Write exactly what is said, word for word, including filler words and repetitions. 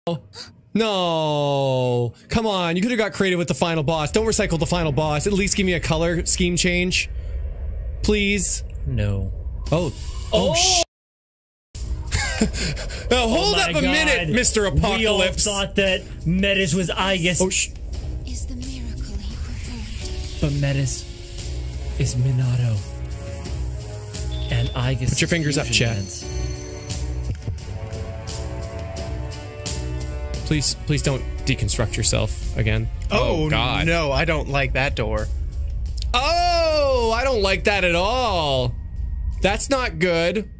No. Come on, you could have got creative with the final boss. Don't recycle the final boss. At least give me a color scheme change. Please. No. Oh. Oh, sh Now hold oh up a God. minute, Mister Apocalypse. We all thought that Metis was Aegis. Oh, sh Is the miracle he performed. But Metis is Minato. And Aegis. Put your fingers up, chat. Dance. Please, please don't deconstruct yourself again. Oh, Oh, God. no, I don't like that door. Oh, I don't like that at all. That's not good.